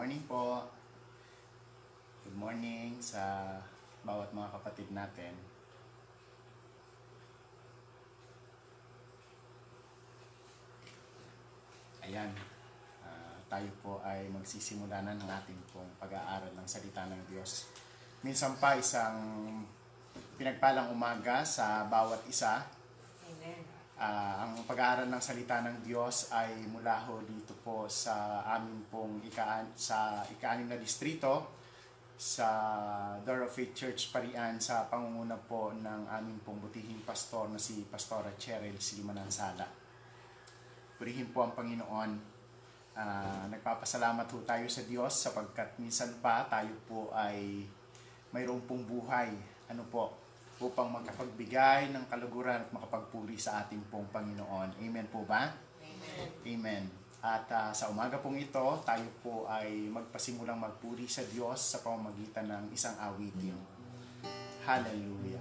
morning po. Good morning sa bawat mga kapatid natin. Ayan, tayo po ay magsisimula na ng ating pong pag-aaral ng salita ng Diyos. Minsan pa isang pinagpalang umaga sa bawat isa. Amen. Ang pag-aaral ng salita ng Diyos ay mula ho dito po sa amin pong ika-6 na distrito sa Door of Faith Church Parian sa pangunguna po ng aming pong butihing pastor na si Pastora Cheryl Silimanan-Sala. Purihin po ang Panginoon. Nagpapasalamat po tayo sa Diyos sapagkat minsan pa tayo po ay mayroong pong buhay. Upang makapagbigay ng kaluguran at makapagpuri sa ating pong Panginoon. Amen po ba? Amen. Amen. At sa umaga pong ito, tayo po ay magpasimulang magpuri sa Diyos sa pamamagitan ng isang awitin. Hallelujah.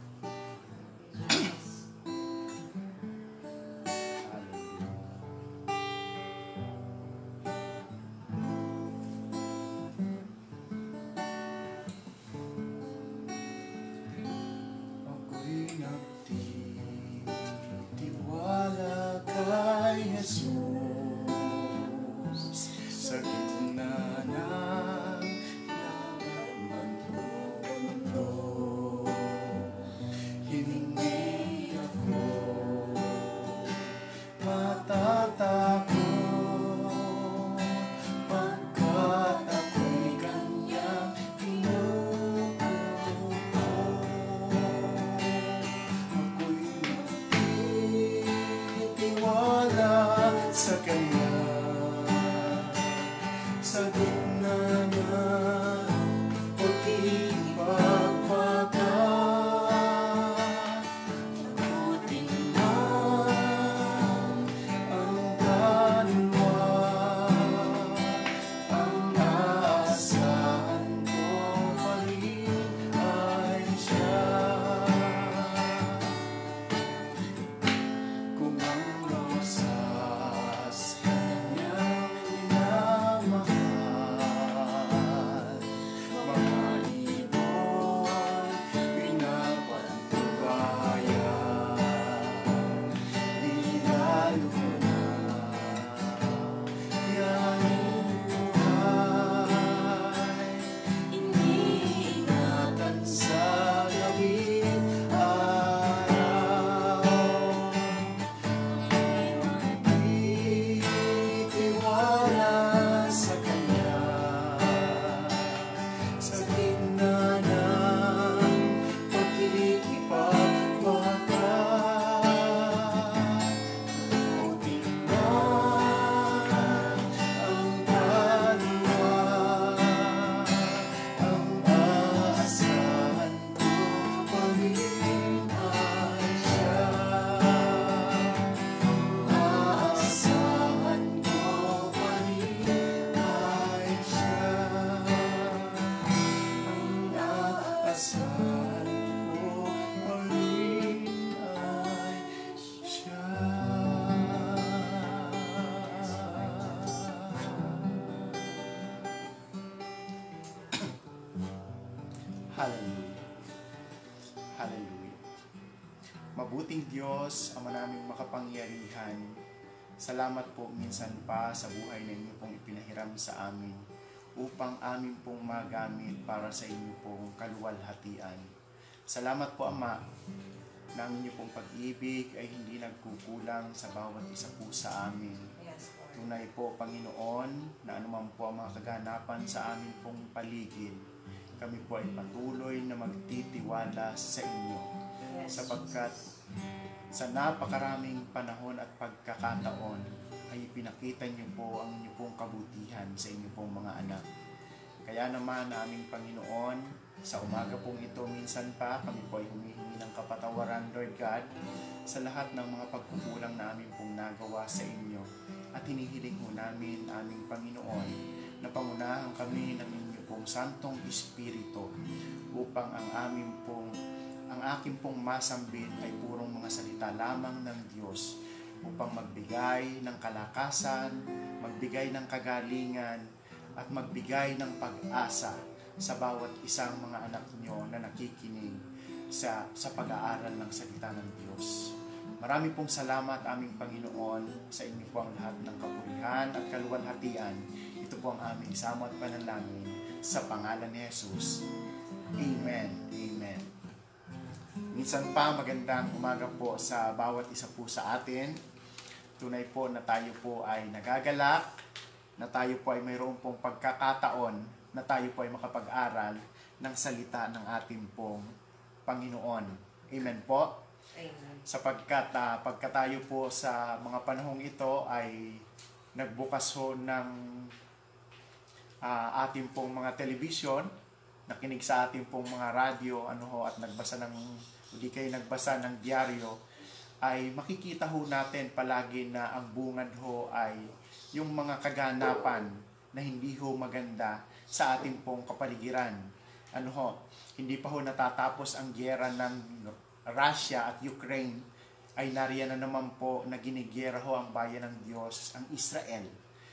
Hallelujah. Hallelujah. Mabuting Diyos, Ama naming makapangyarihan, salamat po minsan pa sa buhay na inyo pong ipinahiram sa amin upang amin pong magamit para sa inyo pong kaluwalhatian. Salamat po, Ama, na ang inyo pong pag-ibig ay hindi nagkukulang sa bawat isa po sa amin. Yes, Lord. Tunay po, Panginoon, na anuman po ang mga kaganapan sa amin pong paligid, kami po ay patuloy na magtitiwala sa inyo. Yes, Sapagkat sa napakaraming panahon at pagkakataon ay pinakita niyo po ang inyong pong kabutihan sa inyong pong mga anak. Kaya naman aming Panginoon, sa umaga pong ito minsan pa kami po ay humihingi ng kapatawaran, Lord God, sa lahat ng mga pagkukulang na amin pong nagawa sa inyo. At hinihiling po namin aming Panginoon na pangunahan kami ng pong Santong Espiritu upang ang aking pong masambit ay purong mga salita lamang ng Diyos upang magbigay ng kalakasan, magbigay ng kagalingan at magbigay ng pag-asa sa bawat isang mga anak nyo na nakikinig sa pag-aaral ng salita ng Diyos. Marami pong salamat aming Panginoon sa inyo po ang lahat ng kapurihan at kaluwalhatian. Ito po ang aming samo at panalangin sa pangalan ni Jesus. Amen. Amen. Minsan pa magandang umaga po sa bawat isa po sa atin. Tunay po na tayo po ay nagagalak, na tayo po ay mayroon pong pagkakataon na tayo po ay makapag-aral ng salita ng ating pong Panginoon. Amen po. Amen. Sapagkat pagka tayo po sa mga panahong ito ay nagbukas ho ng ating pong mga telebisyon, nakinig sa ating pong mga radyo, at nagbasa hindi kayo nagbasa ng diaryo, ay makikita ho natin palagi na ang bungad ho ay yung mga kaganapan na hindi ho maganda sa ating pong kapaligiran. Hindi pa ho natatapos ang giyera ng Russia at Ukraine, ay nariyan na naman po na ginigiyera ho ang bayan ng Diyos, ang Israel.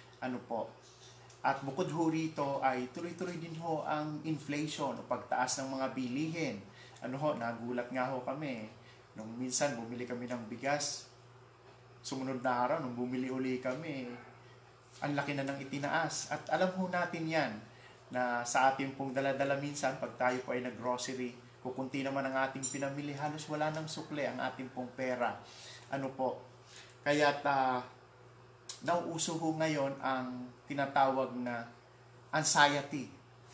At bukod ho rito ay tuloy-tuloy din ho ang inflation o pagtaas ng mga bilihin. Nagulat nga ho kami. Nung minsan bumili kami ng bigas, sumunod na araw nung bumili uli kami, ang laki na ng itinaas. At alam ho natin yan, na sa ating pong dala-dala minsan, pag tayo po ay nag-grocery, kukunti naman ang ating pinamili, halos wala nang sukle ang ating pong pera. Kaya nauuso ho ngayon ang tinatawag na anxiety.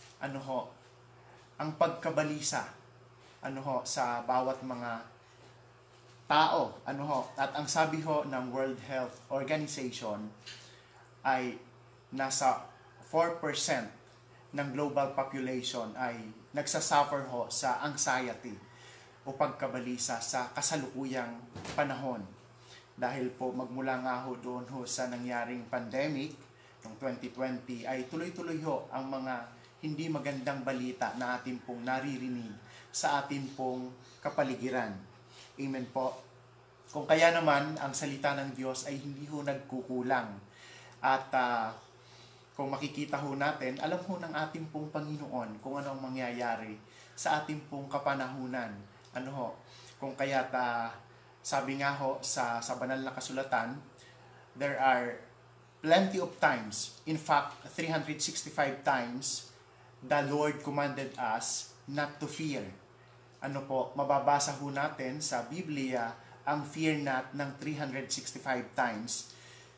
Ang pagkabalisa. Sa bawat mga tao. At ang sabi ho ng World Health Organization ay nasa 4% ng global population ay nagsasuffer ho sa anxiety o pagkabalisa sa kasalukuyang panahon. Dahil po magmula nga ho doon ho sa nangyaring pandemic noong 2020 ay tuloy-tuloy ho ang mga hindi magandang balita na atin pong naririnig sa atin pong kapaligiran. Amen po. Kung kaya naman ang salita ng Diyos ay hindi ho nagkukulang. At kung makikita ho natin, alam ho ng ating pong Panginoon kung ano ang mangyayari sa ating pong kapanahunan. Kung kaya't sabi nga ho sa banal na kasulatan, there are plenty of times, in fact, 365 times, the Lord commanded us not to fear. Mababasa ho natin sa Biblia ang fear not ng 365 times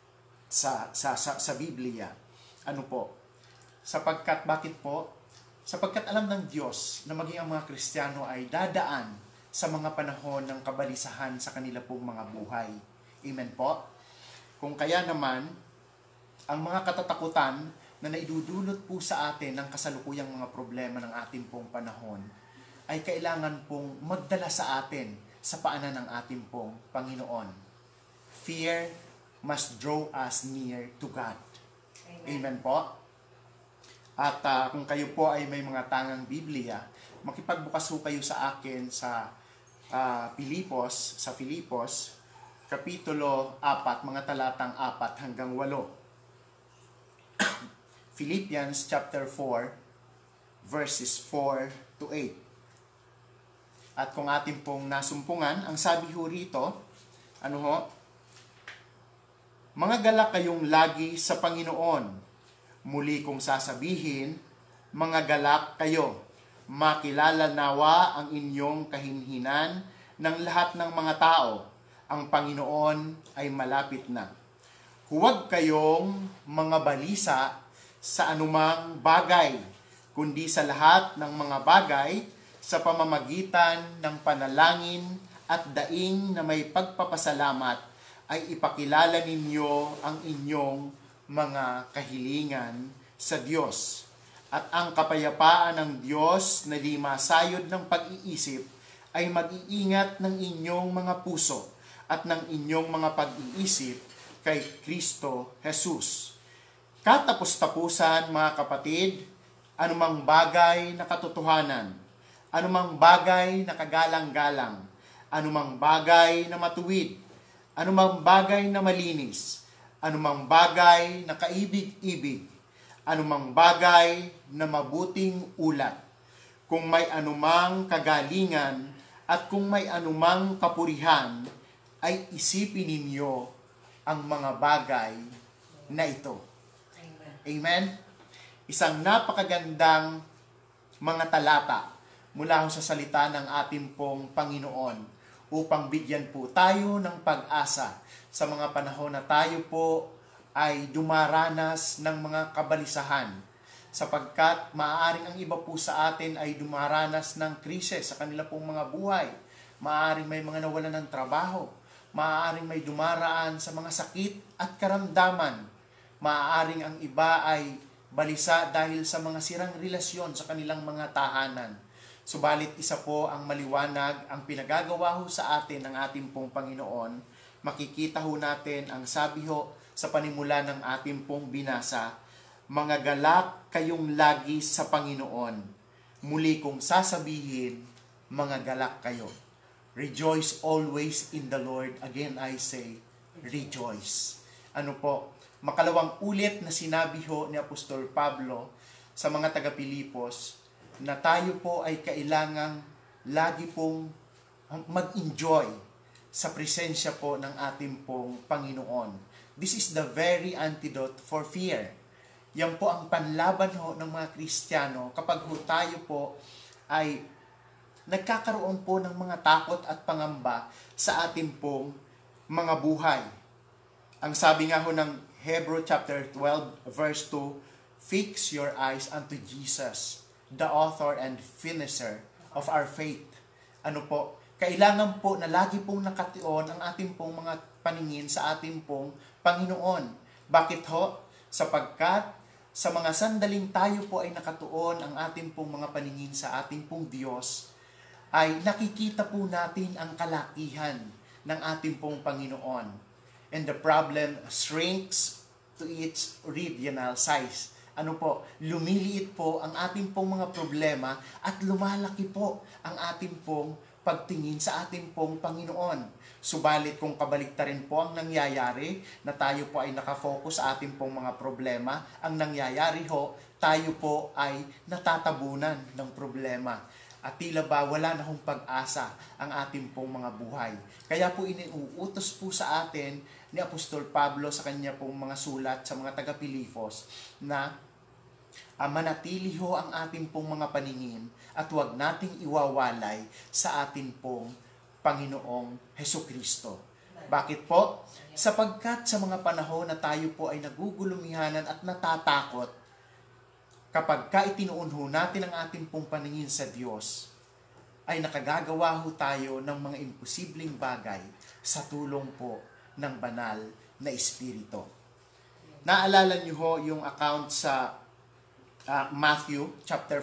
sa Biblia. Sapagkat alam ng Diyos na maging ang mga Kristiyano ay dadaan sa mga panahon ng kabalisahan sa kanila pong mga buhay. Amen po. Kung kaya naman, ang mga katatakutan na naidudulot po sa atin ng kasalukuyang mga problema ng ating pong panahon, ay kailangan pong magdala sa atin sa paanan ng ating pong Panginoon. Fear must draw us near to God. Amen po. At kung kayo po ay may mga tangang Biblia, makipagbukas ho kayo sa akin sa Filipos, Kapitulo 4, mga talatang 4 hanggang 8. Philippians chapter 4, verses 4 to 8. At kung atin pong nasumpungan, ang sabi ho rito, mga galak kayong lagi sa Panginoon. Muli kong sasabihin, mga galak kayo. Makilala nawa ang inyong kahinhinan ng lahat ng mga tao. Ang Panginoon ay malapit na. Huwag kayong mga balisa sa anumang bagay, kundi sa lahat ng mga bagay sa pamamagitan ng panalangin at daing na may pagpapasalamat ay ipakilala ninyo ang inyong mga kahilingan sa Diyos. At ang kapayapaan ng Diyos na di masayod ng pag-iisip ay mag-iingat ng inyong mga puso at ng inyong mga pag-iisip kay Kristo Jesus. Katapos-tapusan, mga kapatid, anumang bagay na katotohanan, anumang bagay na kagalang-galang, anumang bagay na matuwid, anumang bagay na malinis, anumang bagay na kaibig-ibig, anumang bagay na mabuting ulat, kung may anumang kagalingan at kung may anumang kapurihan, ay isipin ninyo ang mga bagay na ito. Amen. Amen? Isang napakagandang mga talata mula sa salita ng ating pong Panginoon upang bigyan po tayo ng pag-asa sa mga panahon na tayo po ay dumaranas ng mga kabalisahan, sapagkat maaaring ang iba po sa atin ay dumaranas ng krisis sa kanila pong mga buhay. Maaaring may mga nawalan ng trabaho, maaaring may dumaraan sa mga sakit at karamdaman, maaaring ang iba ay balisa dahil sa mga sirang relasyon sa kanilang mga tahanan. Subalit isa po ang maliwanag, ang pinagagawa ho sa atin ng ating pong Panginoon. Makikita ho natin ang sabi ho sa panimula ng ating pong binasa, mga galak kayong lagi sa Panginoon. Muli kong sasabihin, mga galak kayo. Rejoice always in the Lord. Again I say, rejoice. Ano po? Makalawang ulit na sinabi ho ni Apostol Pablo sa mga taga-Pilipos na tayo po ay kailangang lagi pong mag-enjoy sa presensya po ng ating pong Panginoon. This is the very antidote for fear. Yan po ang panlaban ho ng mga Kristiyano kapag ho tayo po ay nagkakaroon po ng mga takot at pangamba sa ating pong mga buhay. Ang sabi nga ho ng Hebrew chapter 12 verse 2, fix your eyes unto Jesus, the author and finisher of our faith. Ano po? Kailangan po na lagi pong nakation ang ating pong mga paningin sa ating pong Panginoon. Bakit ho? Sapagkat sa mga sandaling tayo po ay nakatuon ang ating pong mga paningin sa ating pong Diyos, ay nakikita po natin ang kalakihan ng ating pong Panginoon. And the problem shrinks to its original size. Ano po? Lumiliit po ang ating pong mga problema at lumalaki po ang ating pong pagtingin sa ating pong Panginoon. Subalit kung kabaliktarin po ang nangyayari, na tayo po ay nakafocus sa ating pong mga problema, ang nangyayari ho, tayo po ay natatabunan ng problema. At tila ba wala na hong pag-asa ang ating pong mga buhay. Kaya po iniuutos po sa atin ni Apostol Pablo sa kanya pong mga sulat sa mga taga-Pilipos na manatili ho ang ating pong mga paningin at huwag nating iwawalay sa ating pong Panginoong Hesukristo. Bakit po? Sapagkat sa mga panahon na tayo po ay nagugulumihanan at natatakot, kapag itinuon ho natin ang ating pong paningin sa Diyos, ay nakagagawa ho tayo ng mga imposibleng bagay sa tulong po ng banal na Espiritu. Naalala niyo ho yung account sa Matthew chapter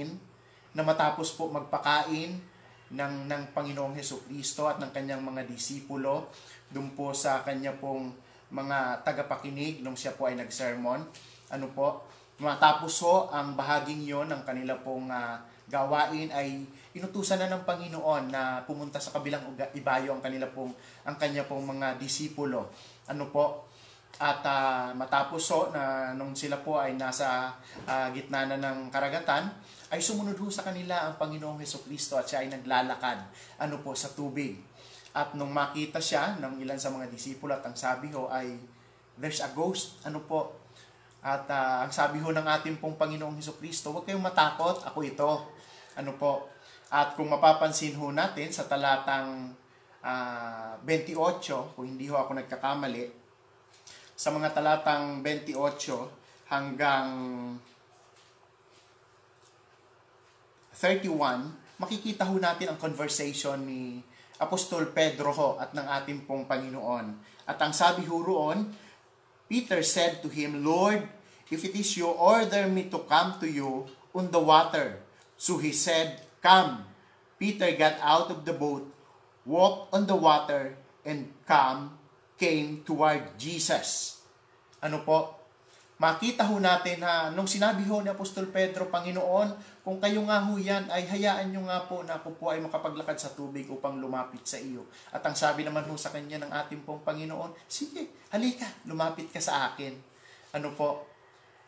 14 na matapos po magpakain ng Panginoong Hesukristo at ng kanyang mga disipulo doon po sa kanya pong mga tagapakinig nung siya po ay nag-sermon. Ano po? Matapos ho ang bahaging yon ng kanila pong gawain ay inutusan na ng Panginoon na pumunta sa kabilang ibayo ang kanya pong mga disipulo. Ano po? At matapos ho na nung sila po ay nasa gitna na ng karagatan, ay sumunod ho sa kanila ang Panginoong Hesukristo at siya ay naglalakad ano po sa tubig. At nung makita siya ng ilan sa mga disipulo at ang sabi ho ay, there's a ghost. Ano po? At ang sabi ho ng ating pong Panginoong Hesukristo, huwag kayong matakot, ako ito. Ano po? At kung mapapansin ho natin sa talatang 28, kung hindi ho ako nagkakamali, sa mga talatang 28 hanggang 31, makikita ho natin ang conversation ni Apostol Pedro ho at ng ating pong Panginoon. At ang sabi ho roon, Peter said to him, Lord, if it is you, order me to come to you on the water. So he said, Come. Peter got out of the boat, walked on the water, and came toward Jesus. Ano po? Makita ho natin na nung sinabi ho ni Apostol Pedro, Panginoon, kung kayo nga ho yan, ay hayaan nyo nga po na ako po ay makapaglakad sa tubig upang lumapit sa iyo. At ang sabi naman ho sa kanya ng ating pong Panginoon, sige, halika, lumapit ka sa akin. Ano po?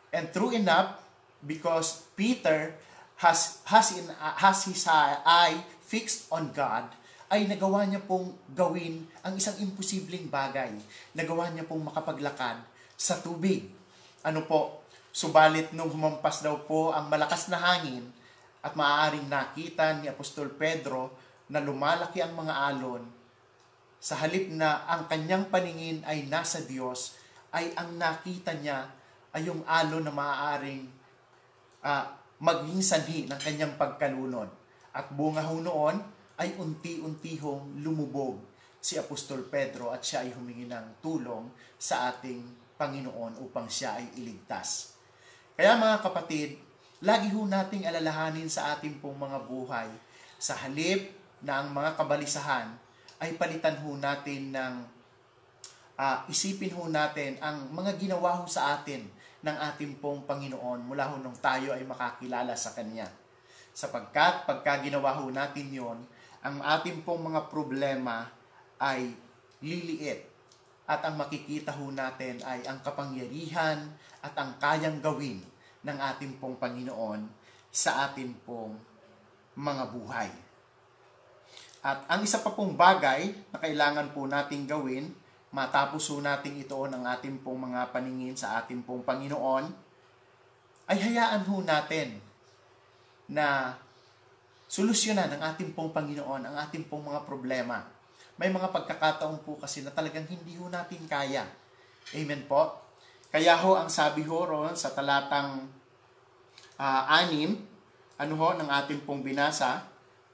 And true enough, because Peter has his eye fixed on God, ay nagawa niya pong gawin ang isang imposibleng bagay. Nagawa niya pong makapaglakad sa tubig. Ano po? Subalit nung humampas daw po ang malakas na hangin at maaaring nakita ni Apostol Pedro na lumalaki ang mga alon, sa halip na ang kanyang paningin ay nasa Diyos, ay ang nakita niya ay yung alon na maaaring maging sanhi ng kanyang pagkalunod. At bunga ho noon ay unti-unti hong lumubog si Apostol Pedro at siya ay humingi ng tulong sa ating Panginoon upang siya ay iligtas. Kaya mga kapatid, lagi ho nating alalahanin sa ating pong mga buhay, sa halip na ang mga kabalisahan ay palitan ho natin ng isipin ho natin ang mga ginawa ho sa atin ng ating pong Panginoon mula ho nung tayo ay makakilala sa Kanya. Sapagkat pagka ginawa ho natin yon, ang ating pong mga problema ay liliit at ang makikita ho natin ay ang kapangyarihan at ang kayang gawin ng ating pong Panginoon sa ating pong mga buhay. At ang isa pa pong bagay na kailangan po nating gawin, matapos ho natin ito ng ating pong mga paningin sa ating pong Panginoon, ay hayaan ho natin na solusyonan ng ating pong Panginoon ang ating pong mga problema. May mga pagkakataon po kasi na talagang hindi ho natin kaya. Amen po? Kaya ho, ang sabi ho ron sa talatang 6, ano ho, ng ating pong binasa,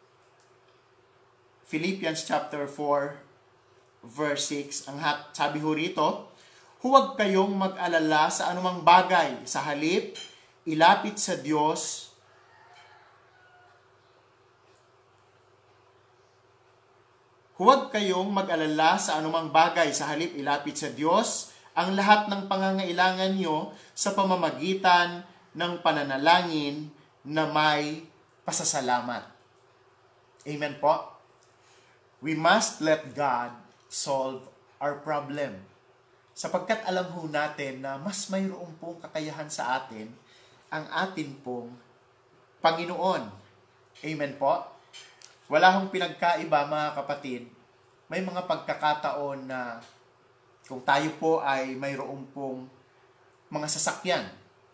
Philippians chapter 4, verse 6, sabi ho rito, huwag kayong mag-alala sa anumang bagay, sa halip, ilapit sa Diyos, huwag kayong mag-alala sa anumang bagay, sa halip ilapit sa Diyos ang lahat ng pangangailangan nyo sa pamamagitan ng pananalangin na may pasasalamat. Amen po? We must let God solve our problem. Sapagkat alam ho natin na mas mayroon pong kakayahan sa atin ang atin pong Panginoon. Amen po? Wala hong pinagkaiba mga kapatid. May mga pagkakataon na kung tayo po ay mayroon pong mga sasakyan,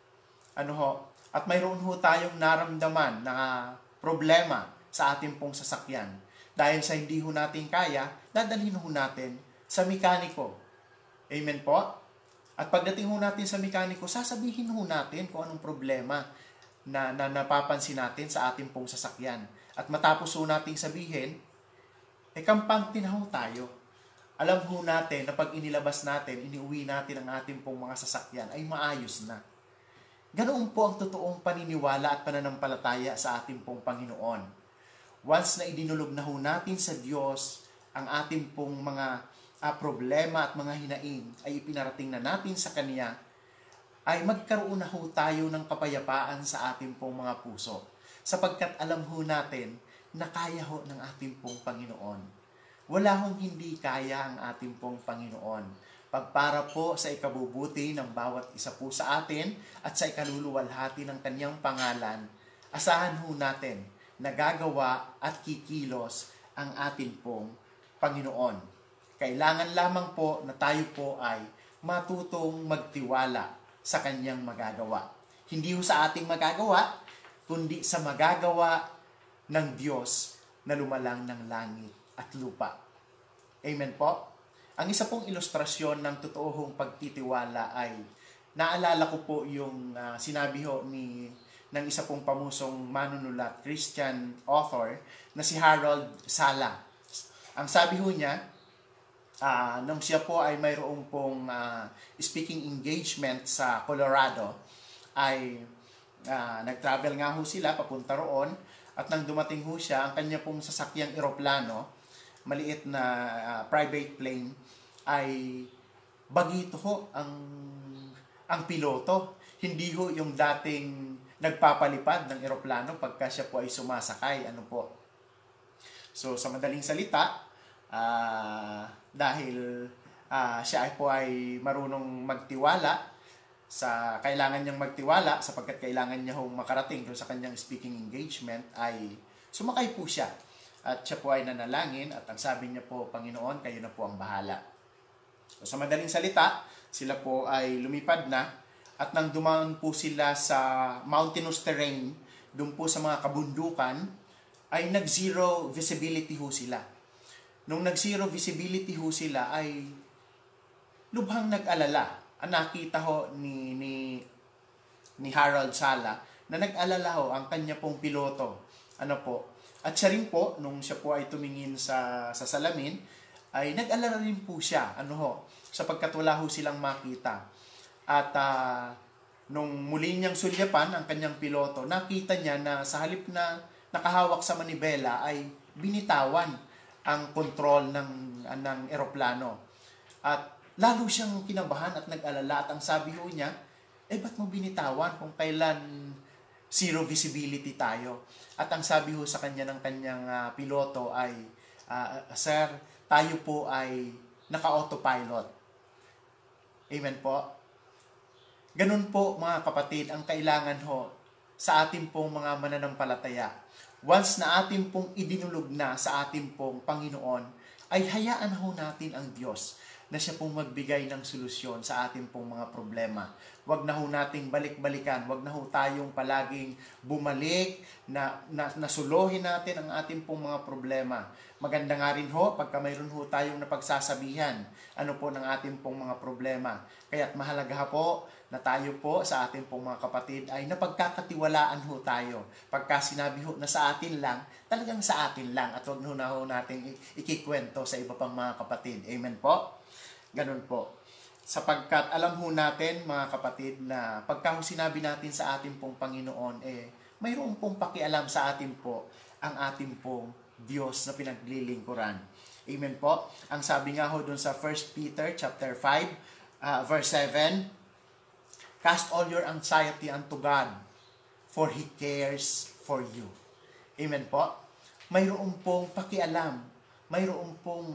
at mayroon ho tayong naramdaman na problema sa ating pong sasakyan. Dahil sa hindi ho natin kaya, dadalhin ho natin sa mekaniko. Amen po? At pagdating ho natin sa mekaniko, sasabihin ho natin kung anong problema na napapansin natin sa ating pong sasakyan. At matapos ho nating sabihin, kampante na ho tayo. Alam ho natin na pag inilabas natin, iniuwi natin ang ating pong mga sasakyan, ay maayos na. Ganoon po ang totoong paniniwala at pananampalataya sa ating pong Panginoon. Once na idinulog na ho natin sa Diyos ang ating pong mga problema at mga hinaing, ay ipinarating na natin sa Kanya, ay magkaroon na ho tayo ng kapayapaan sa ating pong mga puso. Sapagkat alam ho natin na kaya ho ng ating pong Panginoon. Wala hong hindi kaya ang ating pong Panginoon. Pagpara po sa ikabubuti ng bawat isa po sa atin at sa ikaluluwalhati ng Kanyang pangalan, asahan ho natin na gagawa at kikilos ang ating pong Panginoon. Kailangan lamang po na tayo po ay matutong magtiwala sa Kanyang magagawa. Hindi ho sa ating magagawa, kundi sa magagawa ng Diyos na lumalang ng langit at lupa. Amen po? Ang isa pong ilustrasyon ng totoong pagtitiwala ay, naalala ko po yung sinabi ho ng isa pong pamusong manunulat, Christian author, na si Harold Sala. Ang sabi ho niya, nung siya po ay mayroong pong speaking engagement sa Colorado, ay nag-travel nga ho sila papunta roon, at nang dumating ho siya, ang kanya pong sasakyang eroplano, maliit na private plane, ay bagito ho ang piloto. Hindi ho yung dating nagpapalipad ng eroplano pagka siya po ay sumasakay. So sa madaling salita, dahil siya ay po ay marunong magtiwala, kailangan niyang magtiwala sapagkat kailangan niya hong makarating doon sa kanyang speaking engagement ay sumakay po siya. At siya po ay nanalangin at ang sabi niya po, Panginoon, kayo na po ang bahala. So, sa madaling salita, sila po ay lumipad na at nang dumaan po sila sa mountainous terrain, doon po sa mga kabundukan, ay nag-zero visibility ho sila. Nung nag-zero visibility ho sila ay lubhang nag-alala. Ang nakita ho ni Harold Sala na nag-alala ho ang kanya pong piloto. At siya rin po, nung siya po ay tumingin sa salamin, ay nag-alala rin po siya. Sapagkat wala ho silang makita. At nung muli niyang sulyapan ang kanyang piloto, nakita niya na sa halip na nakahawak sa manibela ay binitawan ang kontrol ng eroplano. At lalo siyang kinabahan at nag-alala at ang sabi ho niya, ba't mo binitawan kung kailan zero visibility tayo? At ang sabi ho sa kanya ng kanyang piloto ay, Sir, tayo po ay naka-autopilot. Amen po? Ganun po mga kapatid ang kailangan ho sa ating pong mga mananampalataya. Once na ating pong idinulog na sa ating pong Panginoon, ay hayaan ho natin ang Diyos na siya pong magbigay ng solusyon sa ating pong mga problema. Huwag na ho nating balik-balikan, huwag na ho tayong palaging bumalik na nasuluhin natin ang ating pong mga problema. Maganda nga rin ho, pagka mayroon ho tayong napagsasabihan, ng ating pong mga problema. Kaya't mahalaga po na tayo po sa ating pong mga kapatid ay napagkakatiwalaan ho tayo. Pagka sinabi ho na sa atin lang, talagang sa atin lang at huwag na ho nating ikikwento sa iba pang mga kapatid. Amen po? Ganun po. Sapagkat alam ho natin mga kapatid na pagka sinabi natin sa ating pong Panginoon, mayroon pong pakialam sa atin po ang ating pong Diyos na pinaglilingkuran. Amen po? Ang sabi nga ho dun sa 1 Peter chapter 5, verse 7, Cast all your anxiety unto God, for He cares for you. Amen po? Mayroon pong pakialam, mayroon pong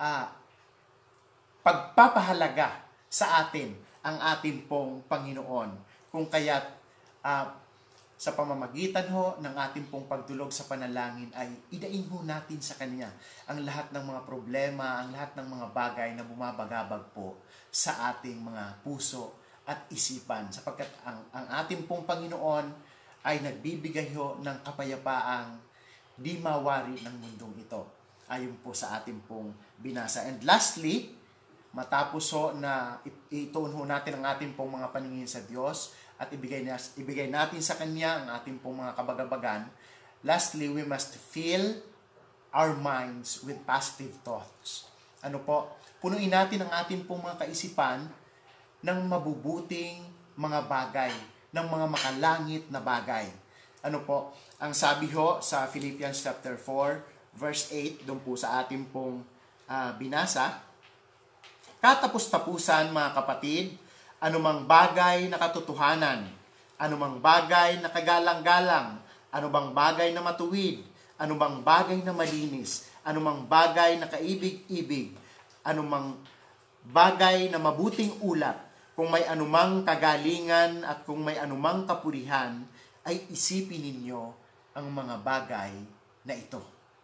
pagpapahalaga sa atin ang ating pong Panginoon. Kung kaya't sa pamamagitan ho ng ating pong pagdulog sa panalangin ay idain ho natin sa Kanya ang lahat ng mga problema, ang lahat ng mga bagay na bumabagabag po sa ating mga puso at isipan. Sapagkat ang ating pong Panginoon ay nagbibigay ho ng kapayapaang di mawari ng mundong ito. Ayon po sa ating pong binasa. And lastly, matapos ho na ituon ho natin ang ating pong mga paningin sa Diyos at ibigay natin sa Kanya ang ating pong mga kabagabagan, lastly, we must fill our minds with positive thoughts. Punuin natin ang ating pong mga kaisipan ng mabubuting mga bagay, ng mga makalangit na bagay. Ang sabi ho sa Philippians chapter 4, verse 8, doon po sa ating pong binasa, Katapos-tapusan mga kapatid, anumang bagay na katotohanan, anumang bagay na kagalang-galang, anumang bagay na matuwid, anumang bagay na malinis, anumang bagay na kaibig-ibig, anumang bagay na mabuting ulat, kung may anumang kagalingan at kung may anumang kapurihan, ay isipin ninyo ang mga bagay na ito.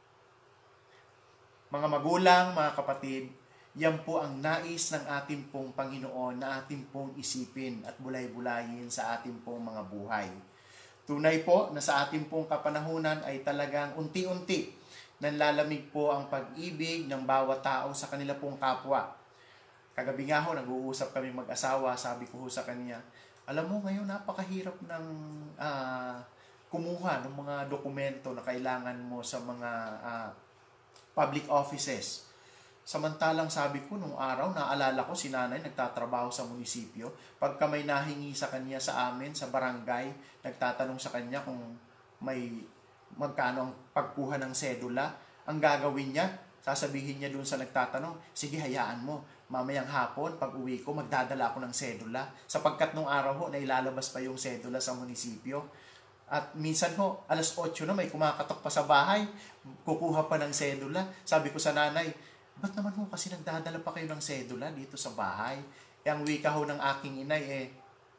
Mga magulang, mga kapatid, yan po ang nais ng ating pong Panginoon na ating pong isipin at bulay-bulayin sa ating pong mga buhay. Tunay po na sa ating pong kapanahunan ay talagang unti-unti nanlalamig po ang pag-ibig ng bawat tao sa kanila pong kapwa. Kagabi nga ho, nag-uusap kami mag-asawa, sabi ko ho sa kanya, alam mo ngayon napakahirap ng kumuha ng mga dokumento na kailangan mo sa mga public offices. Samantalang sabi ko, nung araw, naalala ko si nanay nagtatrabaho sa munisipyo. Pagka may nahingi sa kanya sa amin, sa barangay, nagtatanong sa kanya kung may magkano ang pagkuha ng sedula. Ang gagawin niya, sasabihin niya dun sa nagtatanong, sige hayaan mo, mamayang hapon, pag uwi ko, magdadala ako ng sedula. Sapagkat nung araw ho, nailalabas pa yung sedula sa munisipyo. At minsan ho, 8:00 na may kumakatok pa sa bahay, kukuha pa ng sedula. Sabi ko sa nanay, ba't naman ho kasi nagdadala pa kayo ng sedula dito sa bahay? Ang wika ho ng aking inay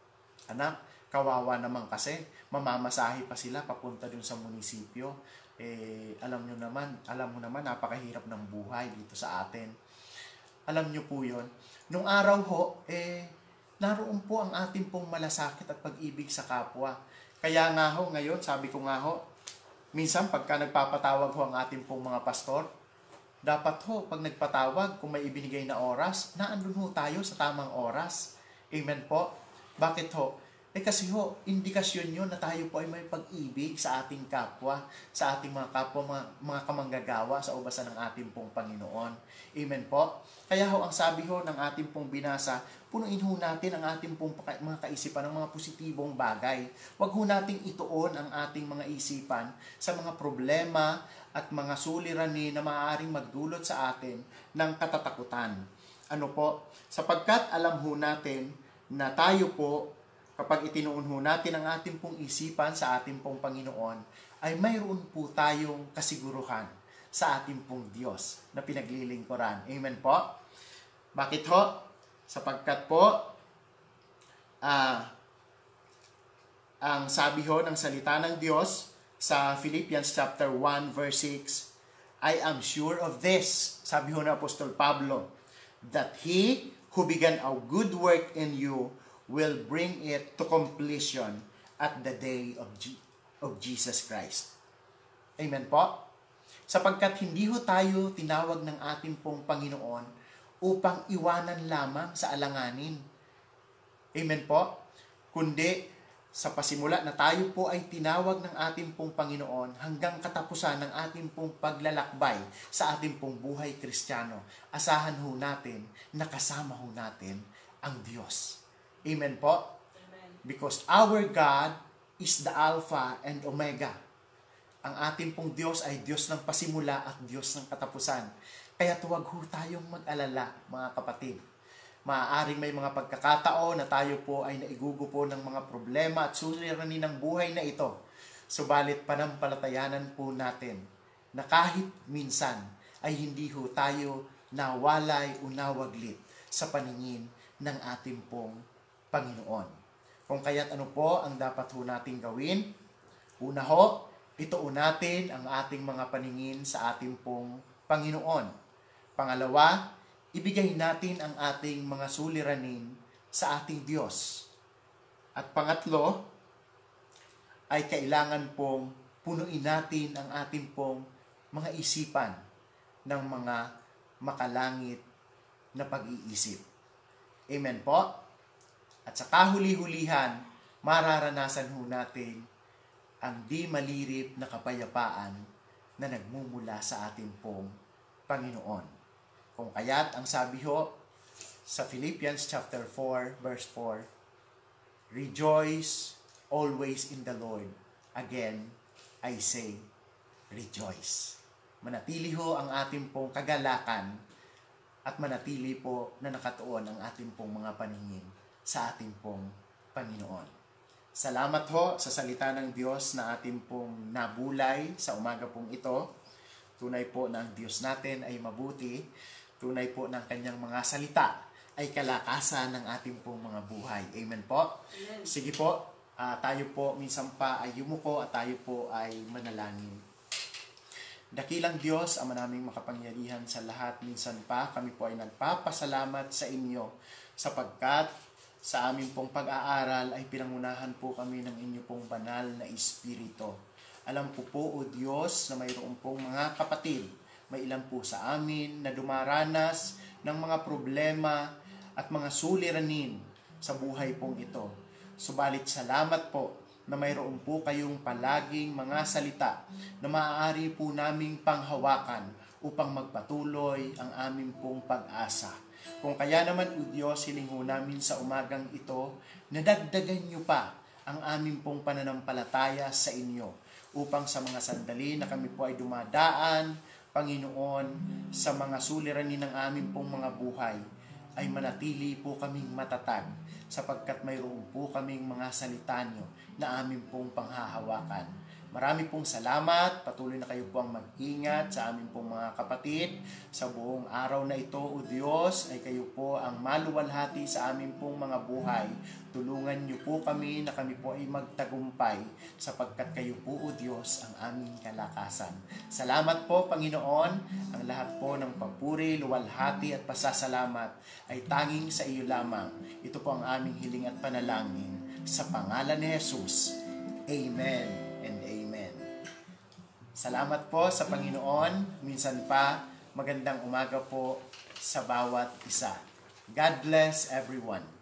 Anak, kawawa naman kasi, mamamasahe pa sila papunta dun sa munisipyo. Alam mo naman, napakahirap ng buhay dito sa atin. Alam nyo po yun. Nung araw ho, naroon po ang ating pong malasakit at pag-ibig sa kapwa. Kaya nga ho, ngayon, sabi ko nga ho, minsan pagka nagpapatawag ho ang ating pong mga pastor, dapat ho, pag nagpatawag, kung may ibinigay na oras, naandun ho tayo sa tamang oras. Amen po. Bakit ho? Kasi ho, indikasyon yun na tayo po ay may pag-ibig sa ating kapwa, sa ating mga kapwa, mga kamanggagawa sa ubasan ng ating pong Panginoon. Amen po. Kaya ho, ang sabi ho ng ating pong binasa, punuin ho natin ang ating pong mga kaisipan ng mga positibong bagay. Huwag ho nating ituon ang ating mga isipan sa mga problema at mga suliranin na maaaring magdulot sa atin ng katatakutan. Ano po? Sapagkat alam ho natin na tayo po, kapag itinuon ho natin ang ating pong isipan sa ating pong Panginoon, ay mayroon po tayong kasiguruhan sa ating pong Diyos na pinaglilingkuran. Amen po? Bakit ho? Sapagkat po, ang sabi ho ng salita ng Diyos sa Philippians chapter 1 verse 6, I am sure of this, sabi ho ng Apostol Pablo, that He who began a good work in you will bring it to completion at the day of Jesus Christ. Amen po? Sapagkat hindi ho tayo tinawag ng ating pong Panginoon upang iwanan lamang sa alanganin. Amen po? Kundi sa pasimula na tayo po ay tinawag ng ating pong Panginoon hanggang katapusan ng ating pong paglalakbay sa ating pong buhay Kristiyano. Asahan ho natin na kasama ho natin ang Diyos. Amen po? Amen. Because our God is the Alpha and Omega. Ang ating pong Diyos ay Diyos ng pasimula at Diyos ng katapusan. Kaya huwag ho tayong mag-alala, mga kapatid. Maaaring may mga pagkakataon na tayo po ay naigugupo ng mga problema at suliranin ng buhay na ito. Subalit panampalatayanan po natin na kahit minsan ay hindi ho tayo nawalay o nawaglit sa paningin ng ating pong Panginoon. Kung kaya't ano po ang dapat ho nating gawin? Una ho, ituon natin ang ating mga paningin sa ating pong Panginoon. Pangalawa, ibigay natin ang ating mga suliranin sa ating Diyos. At pangatlo, ay kailangan pong punuin natin ang ating pong mga isipan ng mga makalangit na pag-iisip. Amen po? At sa kahuli-hulihan, mararanasan ho natin ang di malirip na kapayapaan na nagmumula sa ating pong Panginoon. Kung kaya't ang sabi ho sa Philippians chapter 4 verse 4, rejoice always in the Lord. Again, I say, rejoice. Manatili ho ang ating pong kagalakan at manatili po na nakatuon ang ating pong mga paningin sa ating pong Panginoon. Salamat ho sa salita ng Diyos na ating pong nabulay sa umaga pong ito. Tunay po na ang Diyos natin ay mabuti. Tunay po ng kanyang mga salita ay kalakasan ng ating pong mga buhay. Amen po? Amen. Sige po, tayo po minsan pa ay yumuko at tayo po ay manalangin. Dakilang Diyos, Ama naming makapangyarihan sa lahat, minsan pa kami po ay nagpapasalamat sa inyo sapagkat sa aming pong pag-aaral ay pinangunahan po kami ng inyo pong banal na Espiritu. Alam po po, O Diyos, na mayroon pong mga kapatid, may ilan po sa amin na dumaranas ng mga problema at mga suliranin sa buhay pong ito. Subalit salamat po na mayroon po kayong palaging mga salita na maaari po naming panghawakan upang magpatuloy ang aming pong pag-asa. Kung kaya naman, O Diyos, hiling ho namin sa umagang ito, nadagdagan niyo pa ang aming pong pananampalataya sa inyo upang sa mga sandali na kami po ay dumadaan, Panginoon, sa mga suliranin ng aming pong mga buhay, ay manatili po kaming matatag sapagkat mayroon po kaming mga salita niyo na aming pong panghahawakan. Marami pong salamat. Patuloy na kayo po ang mag-ingat sa aming pong mga kapatid. Sa buong araw na ito, O Diyos, ay kayo po ang maluwalhati sa aming pong mga buhay. Tulungan niyo po kami na kami po ay magtagumpay sapagkat kayo po, O Diyos, ang aming kalakasan. Salamat po, Panginoon. Ang lahat po ng papuri, luwalhati at pasasalamat ay tanging sa iyo lamang. Ito po ang aming hiling at panalangin. Sa pangalan ni Jesus. Amen and amen. Salamat po sa Panginoon. Minsan pa, magandang umaga po sa bawat isa. God bless everyone.